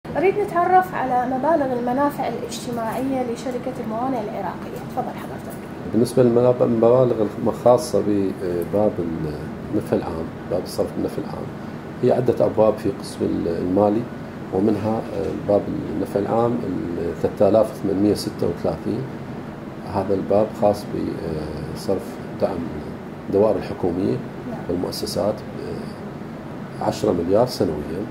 أريد نتعرف على مبالغ المنافع الاجتماعية لشركة الموانئ العراقية. تفضل حضرتك. بالنسبة للمبالغ الخاصة بباب النفع العام، باب الصرف النفع العام، هي عدة أبواب في قسم المالي، ومنها باب النفع العام 3836. هذا الباب خاص بصرف دعم الدوائر الحكومية والمؤسسات 10 مليار سنويا.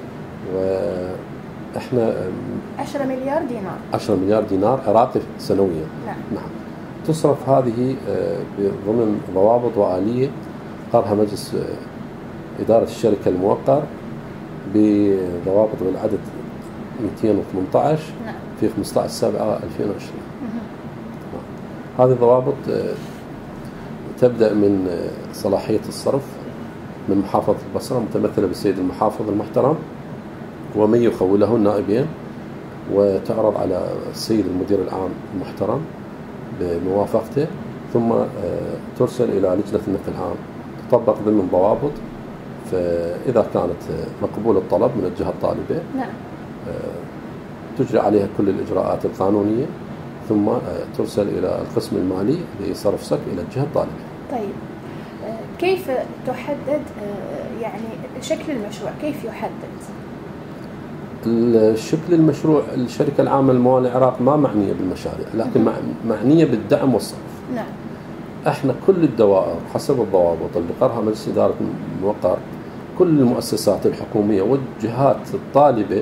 وإحنا 10 مليار دينار 10 مليار دينار عراقي سنويا. نعم. تصرف هذه ضمن ضوابط وآلية قرها مجلس إدارة الشركة الموقر بضوابط بالعدد 218 في 15/7/2020. هذه الضوابط تبدأ من صلاحية الصرف من محافظة البصرة متمثلة بالسيد المحافظ المحترم ومن يخوله النائبين، وتعرض على السيد المدير العام المحترم بموافقته، ثم ترسل إلى لجنة النفع العام تطبق ضمن ضوابط. فإذا كانت مقبول الطلب من الجهة الطالبة تجري عليها كل الإجراءات القانونية، ثم ترسل إلى القسم المالي لصرف صك إلى الجهة الطالبة. طيب، كيف تحدد يعني شكل المشروع؟ كيف يحدد؟ الشكل المشروع، الشركة العامة للموانئ العراق ما معنية بالمشاريع، لكن معنية بالدعم والصرف. نعم. احنا كل الدوائر حسب الضوابط اللي قرها مجلس إدارة الموقر، كل المؤسسات الحكومية والجهات الطالبة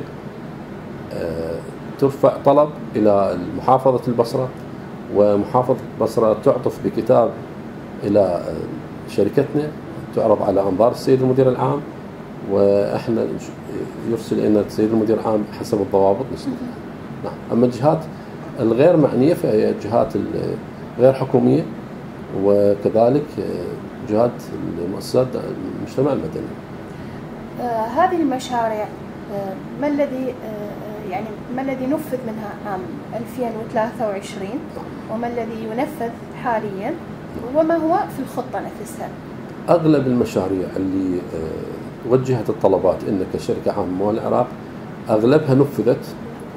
ترفع طلب إلى محافظة البصرة، ومحافظة البصرة تعطف بكتاب إلى شركتنا، تعرض على أنظار السيد المدير العام، وإحنا يرسل إلينا السيد المدير العام حسب الضوابط نسلمها. نعم. أما الجهات الغير معنية فهي الجهات الغير حكومية، وكذلك جهات المؤسسات المجتمع المدني. هذه المشاريع ما الذي نفذ منها عام 2023 وما الذي ينفذ حاليا وما هو في الخطة نفسها؟ أغلب المشاريع اللي وجهت الطلبات إن كشركة عامة للموانئ العراق أغلبها نفذت،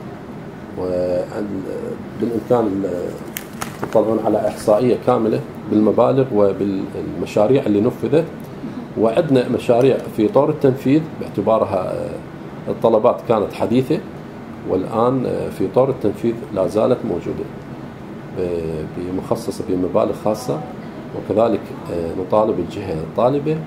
وبالإمكان تطلعون على إحصائية كاملة بالمبالغ وبالمشاريع اللي نفذت، وعندنا مشاريع في طور التنفيذ باعتبارها الطلبات كانت حديثة، والآن في طور التنفيذ لا زالت موجودة بمخصصة بمبالغ خاصة. وكذلك نطالب الجهة الطالبة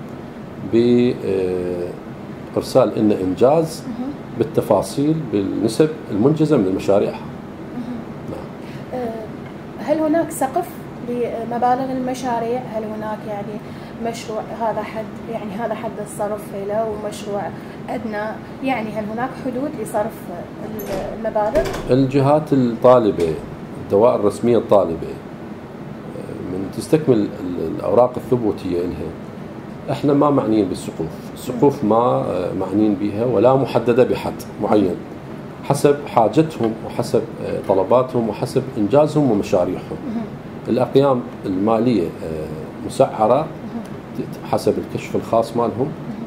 بإرسال إن إنجاز بالتفاصيل بالنسب المنجزة من المشاريع. نعم. هل هناك سقف لمبالغ المشاريع؟ هل هناك مشروع هذا حد الصرف له، ومشروع أدنى؟ هل هناك حدود لصرف المبالغ؟ الجهات الطالبة، الدوائر الرسمية الطالبة من تستكمل الأوراق الثبوتية لها، احنا ما معنيين بالسقوف، السقوف ما معنيين بها ولا محددة بحد معين، حسب حاجتهم وحسب طلباتهم وحسب إنجازهم ومشاريعهم. الأقيام المالية مسعرة حسب الكشف الخاص مالهم،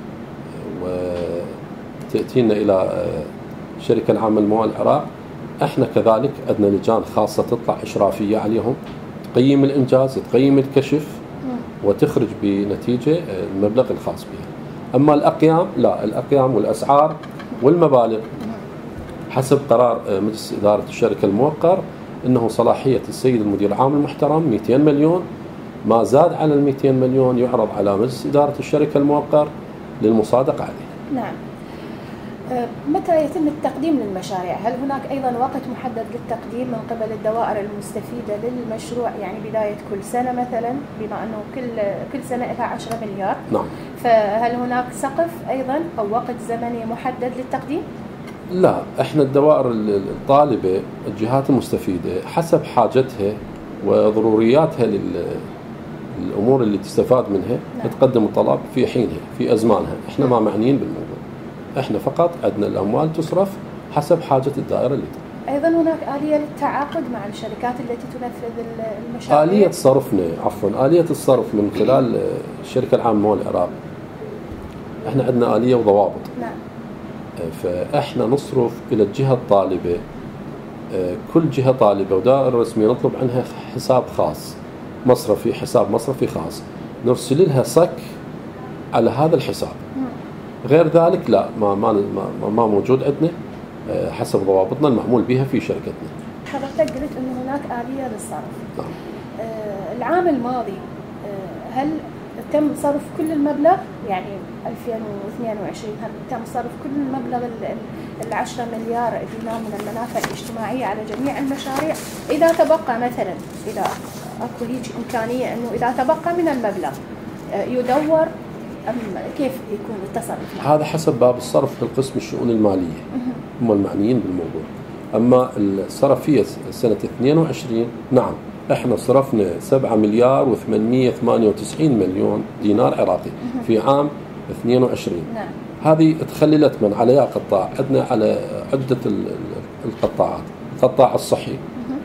وتأتينا إلى الشركة العامة للموانئ العراق. احنا كذلك عندنا لجان خاصة تطلع إشرافية عليهم، تقيم الإنجاز، تقيم الكشف، وتخرج بنتيجة المبلغ الخاص بها. أما الأقيام لا، الأقيام والأسعار والمبالغ حسب قرار مجلس إدارة الشركة الموقر، إنه صلاحية السيد المدير العام المحترم 200 مليون، ما زاد على 200 مليون يعرض على مجلس إدارة الشركة الموقر للمصادقة عليه. نعم. متى يتم التقديم للمشاريع؟ هل هناك أيضا وقت محدد للتقديم من قبل الدوائر المستفيدة للمشروع؟ بداية كل سنة مثلا، بما أنه كل سنة لها 10 مليار. نعم. فهل هناك سقف أيضا أو وقت زمني محدد للتقديم؟ لا، احنا الدوائر الطالبة الجهات المستفيدة حسب حاجتها وضرورياتها للأمور اللي تستفاد منها. نعم. تقدم الطلب في حينها في أزمانها، احنا ما معنيين بالموضوع، احنا فقط عندنا الأموال تصرف حسب حاجة الدائرة اللي تقدم. أيضا هناك آلية للتعاقد مع الشركات التي تنفذ المشاريع؟ آلية آلية الصرف من خلال الشركة العامة للموانئ العراق. احنا عندنا آلية وضوابط. نعم. فاحنا نصرف الى الجهه الطالبه، كل جهه طالبه ودائره رسميه نطلب عنها حساب خاص مصرفي، حساب مصرفي خاص، نرسل لها صك على هذا الحساب. غير ذلك لا، ما موجود عندنا حسب ضوابطنا المعمول بها في شركتنا. حضرتك قلت انه هناك آلية للصرف. نعم. العام الماضي هل تم صرف كل المبلغ، يعني 2022 هل تم صرف كل المبلغ ال10 مليار دينار من المنافع الاجتماعية على جميع المشاريع؟ إذا تبقى مثلا، إذا أكو هيك إمكانية أنه إذا تبقى من المبلغ يدور أم كيف يكون التصرف؟ هذا حسب باب الصرف بالقسم الشؤون المالية، هم المعنيين بالموضوع. أما الصرفية سنة 22 نعم احنا صرفنا 7 مليار و898 مليون دينار عراقي في عام 22. نعم. هذه تخللت من على قطاع، عندنا على عدة القطاعات. القطاع الصحي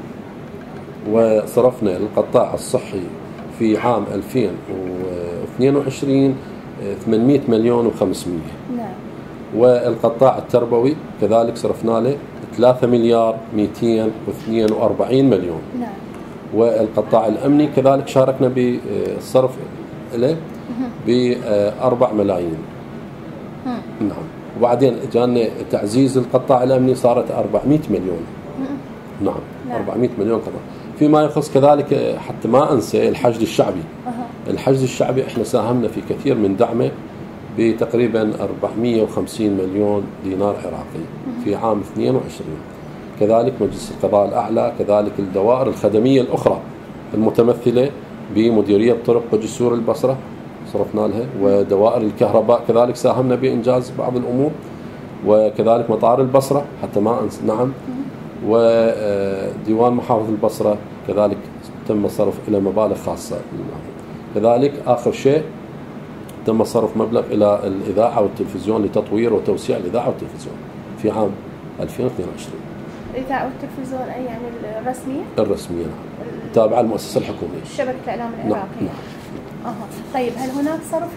وصرفنا القطاع الصحي في عام 2022 800 مليون و500. نعم. والقطاع التربوي كذلك صرفنا له 3 مليار 242 مليون. نعم. والقطاع الأمني كذلك شاركنا بالصرف له ب4 ملايين. نعم. وبعدين جانا تعزيز القطاع الأمني صارت 400 مليون. نعم. 400 مليون قطاع. فيما يخص كذلك حتى ما أنسى الحشد الشعبي. الحشد الشعبي احنا ساهمنا في كثير من دعمه بتقريبا 450 مليون دينار عراقي في عام 22. كذلك مجلس القضاء الأعلى، كذلك الدوائر الخدمية الأخرى المتمثلة بمديرية طرق وجسور البصرة صرفنا لها، ودوائر الكهرباء كذلك ساهمنا بإنجاز بعض الأمور، وكذلك مطار البصرة حتى ما أنسى. نعم. وديوان محافظ البصرة كذلك تم الصرف إلى مبالغ خاصة. كذلك آخر شيء تم صرف مبلغ إلى الإذاعة والتلفزيون لتطوير وتوسيع الإذاعة والتلفزيون في عام 2022. الإذاعة والتلفزيون أي يعني الرسمية؟ الرسمية نعم، تابعة للمؤسسة الحكومية. شبكة الإعلام العراقية. نعم. طيب هل هناك صرف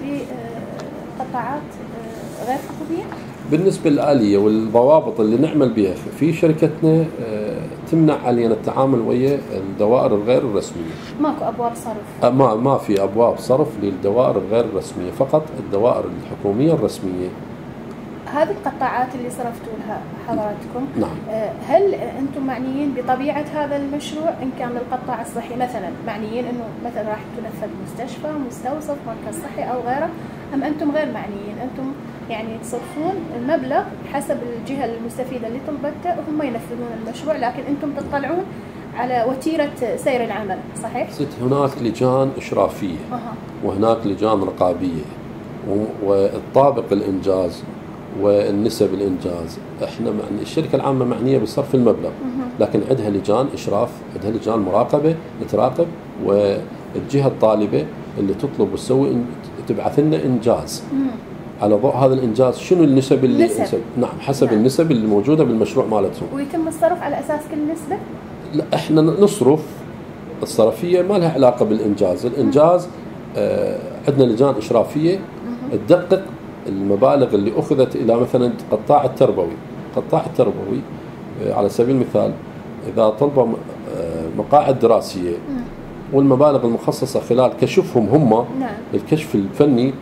لقطاعات غير حكومية؟ بالنسبة للآلية والضوابط اللي نعمل بها في شركتنا تمنع علينا التعامل ويا الدوائر الغير الرسمية. ماكو أبواب صرف؟ ما في أبواب صرف للدوائر الغير الرسمية، فقط الدوائر الحكومية الرسمية. هذه القطاعات اللي صرفتوا لها حضراتكم، نعم. هل أنتم معنيين بطبيعة هذا المشروع؟ إن كان القطاع الصحي مثلا معنيين أنه مثلا راح تنفذ مستشفى، مستوصف، مركز صحي أو غيره، أم أنتم غير معنيين؟ أنتم يعني تصرفون المبلغ حسب الجهة المستفيدة اللي طلبته وهم ينفذون المشروع، لكن أنتم تطلعون على وتيرة سير العمل، صحيح؟ هناك لجان إشرافية وهناك لجان رقابية والطابق الإنجاز والنسب الإنجاز. احنا الشركة العامة معنية بصرف المبلغ، لكن عندها لجان إشراف، عندها لجان مراقبة تراقب، والجهة الطالبة اللي تطلب وتسوي تبعث لنا إنجاز. على ضوء هذا الإنجاز شنو النسب اللي نعم حسب نعم. النسب اللي موجودة بالمشروع مالتهم. ويتم الصرف على أساس كل نسبة؟ لا، احنا نصرف الصرفية ما لها علاقة بالإنجاز. الإنجاز عندنا لجان إشرافية تدقق المبالغ اللي أخذت إلى مثلا قطاع التربوي. قطاع التربوي على سبيل المثال إذا طلبوا مقاعد دراسية والمبالغ المخصصة خلال كشفهم هم نعم. الكشف الفني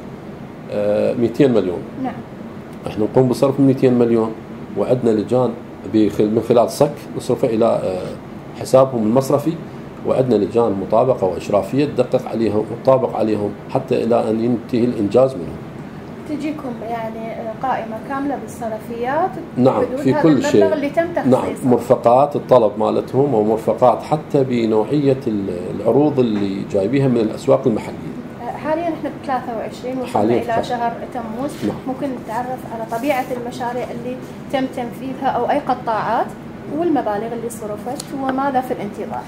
200 مليون. نعم. احنا نقوم بصرف 200 مليون وعندنا لجان من خلال صك نصرفه إلى حسابهم المصرفي، وعندنا لجان مطابقة وإشرافية تدقق عليهم وتطابق عليهم حتى إلى أن ينتهي الإنجاز منهم. تجيكم يعني قائمة كاملة بالصرفيات؟ نعم، في كل شيء. اللي تم تخصيصه. نعم، مرفقات الطلب مالتهم ومرفقات حتى بنوعية العروض اللي جايبيها من الأسواق المحلية. حاليا احنا ب 23 وصلنا إلى شهر تموز. نعم. ممكن نتعرف على طبيعة المشاريع اللي تم تنفيذها أو أي قطاعات والمبالغ اللي صرفت وماذا في الانتظار؟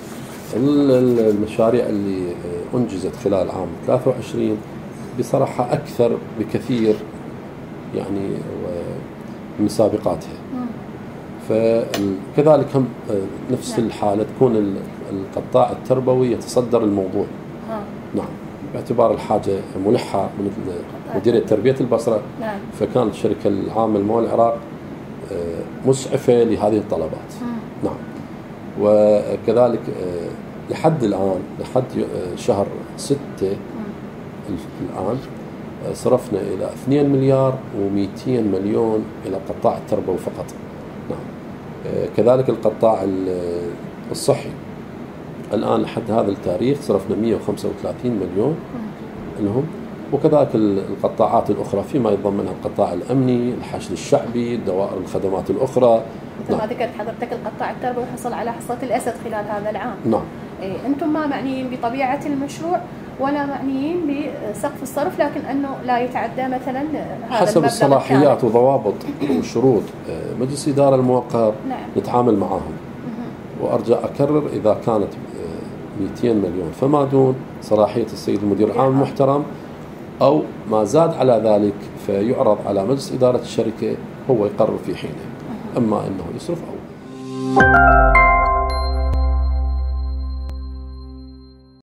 المشاريع اللي أنجزت خلال عام 23 بصراحة أكثر بكثير يعني من سابقاتها. فكذلك هم نفس الحالة تكون القطاع التربوي يتصدر الموضوع. نعم، باعتبار الحاجة ملحة من مديرية تربية البصرة. نعم. فكانت الشركة العامة للمواد العراق مسعفة لهذه الطلبات. نعم. وكذلك لحد الآن، لحد شهر 6 الآن صرفنا إلى 2 مليار و200 مليون إلى قطاع التربوي فقط. نعم. كذلك القطاع الصحي الآن لحد هذا التاريخ صرفنا 135 مليون لهم، وكذلك القطاعات الأخرى فيما يتضمنها القطاع الأمني، الحشد الشعبي، دوائر الخدمات الأخرى. مثل ما ذكرت حضرتك القطاع التربوي حصل على حصة الأسد خلال هذا العام. نعم. أنتم ما معنيين بطبيعة المشروع ولا معنيين بسقف الصرف، لكن أنه لا يتعدى مثلا هذا حسب الصلاحيات وضوابط وشروط مجلس إدارة الموقر. نعم. نتعامل معهم. وأرجع أكرر، إذا كانت 200 مليون فما دون صلاحية السيد المدير العام المحترم أو ما زاد على ذلك فيعرض على مجلس إدارة الشركة، هو يقرر في حينه، أما أنه يصرف أو